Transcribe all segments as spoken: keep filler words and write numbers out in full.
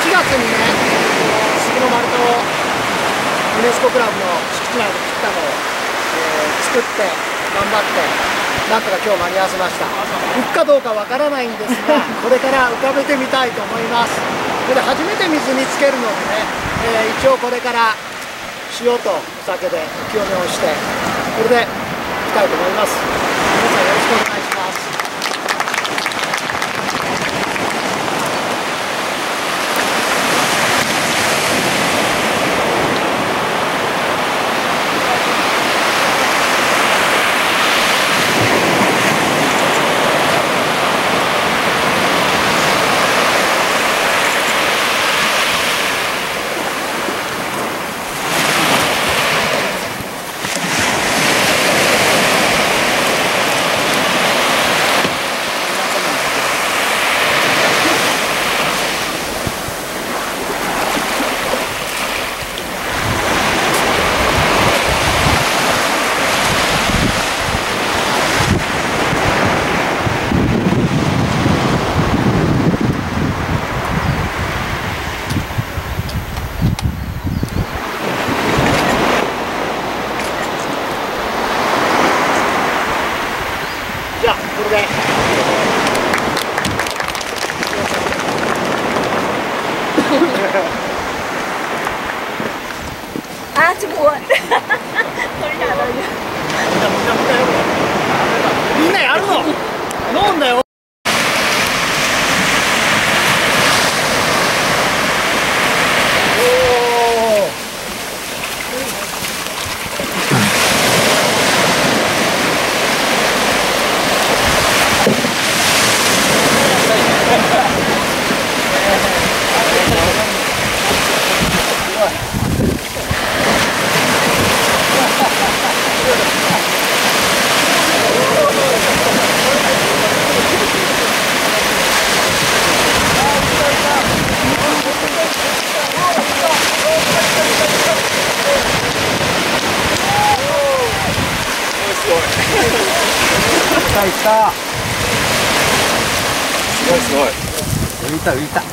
しがつにね、杉の丸太をユネスコクラブの敷地内で切ったのを、えー、作って頑張ってなんとか今日間に合わせました。浮くかどうかわからないんですがこれから浮かべてみたいと思います。それで初めて水につけるのでね、えー、一応これから塩とお酒で浮き止めをしてこれでいきたいと思います。皆さんよろしくお願いします。じゃあこれであ、ちょっとこれじゃない。 みんなやるの飲んだよ。いったすごいすごい浮いた浮いた。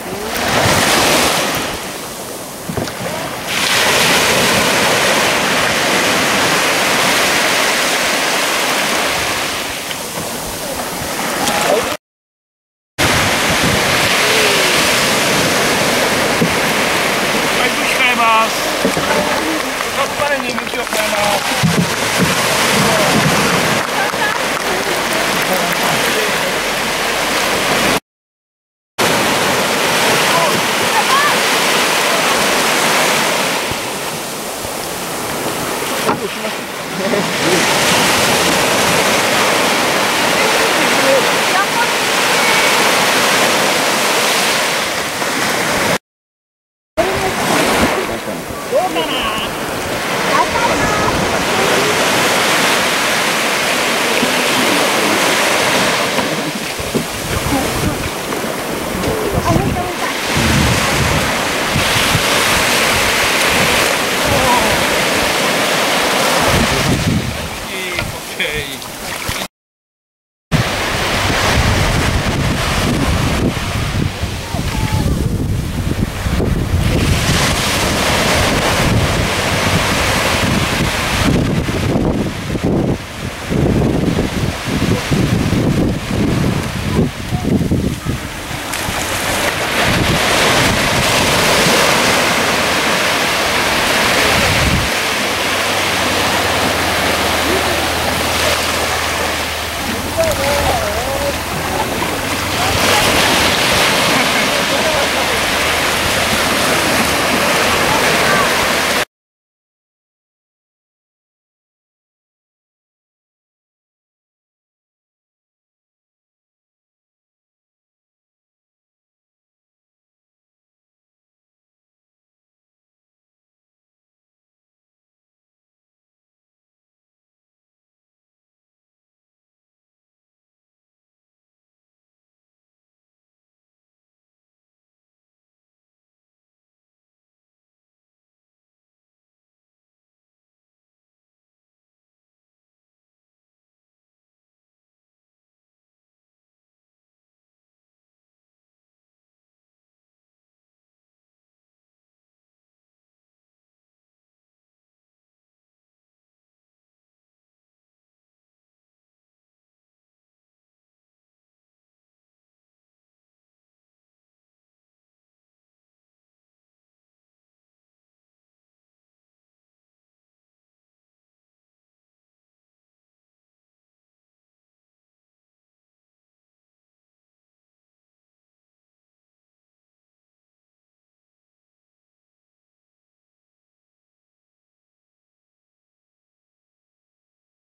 はい、向き変えます。カップパレに向きを変えます。 ありがとう。